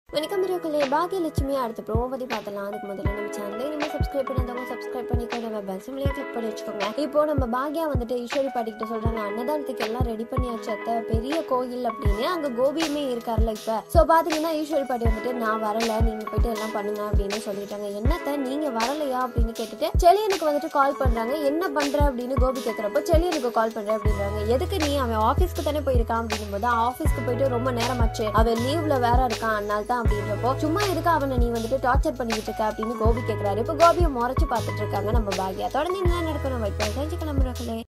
வணக்கம் மக்களே, பாக்கியலட்சுமி அடுத்த ப்ரோமோ பத்தி பார்த்தலாம். அதுக்கு முதல்ல நம்ம சேனலை இனிமேல் சப்ஸ்கிரைப் பண்ணாதவங்க சப்ஸ்கிரைப் பண்ணிக்கோங்க, பெல் சிம்லையும் கிளிக் பண்ணி வச்சுக்கோங்க. இப்போ நம்ம பாக்யா வந்துட்டு ஈஸ்வரி பாட்டிக்கிட்ட சொல்றாங்க, அன்னதானத்துக்கு எல்லாம் ரெடி பண்ணியாச்சு அத்தை, பெரிய கோயில் அப்படின்னு. அங்க கோபியுமே இருக்காருல்ல இப்ப. சோ பாத்தீங்கன்னா ஈஸ்வரி பாட்டி வந்துட்டு நான் வரல, நீங்க போயிட்டு எல்லாம் பண்ணுங்க அப்படின்னு சொல்லிட்டாங்க. என்னத்த நீங்க வரலையா அப்படின்னு கேட்டுட்டு செலியனுக்கு வந்துட்டு கால் பண்றாங்க. என்ன பண்ற அப்படின்னு கோபி கேட்கறப்போ செலியனுக்கு கால் பண்ற அப்படின்றாங்க. எதுக்கு நீ? அவன் ஆபீஸ்க்கு தானே போயிருக்கான் அப்படின்னும் போது ஆபீஸ்க்கு போயிட்டு ரொம்ப நேரமாச்சு, அவன் லீவ்ல வேற இருக்கான், அதனால தான் அப்படின்றப்போ சும்மா எதுக்கு அவனை நீ வந்துட்டு டார்ச்சர் பண்ணிட்டு இருக்க அப்படின்னு கோபி கேட்கிறாரு. இப்போ கோபியை முறைச்சு பார்த்துட்டு இருக்காங்க நம்ம பாக்யா. தொடர்ந்து என்ன நடக்கணும் வைப்போம் தெரிஞ்சுக்கலாம்.